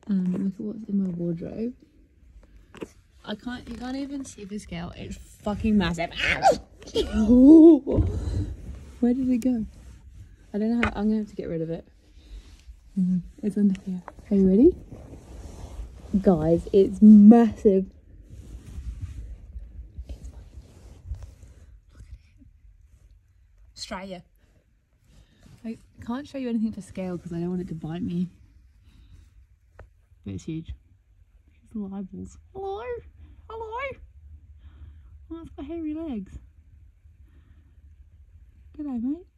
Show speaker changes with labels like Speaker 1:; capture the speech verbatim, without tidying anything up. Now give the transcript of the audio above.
Speaker 1: Um, look at what's in my wardrobe. I can't, you can't even see the scale. It's fucking massive. Where did it go? I don't know how, I'm gonna have to get rid of it. Mm, it's under here. Are you ready? Guys, it's massive. It's fucking huge. Look at it. Australia. I can't show you anything to scale because I don't want it to bite me. But it's huge. His little eyeballs. Hello? Hello? Oh, it's got hairy legs. G'day, mate.